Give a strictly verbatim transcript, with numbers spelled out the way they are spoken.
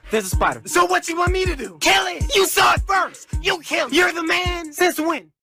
There's a spider. So what you want me to do? Kill it! You saw it first. You kill it. You're the man! Since when?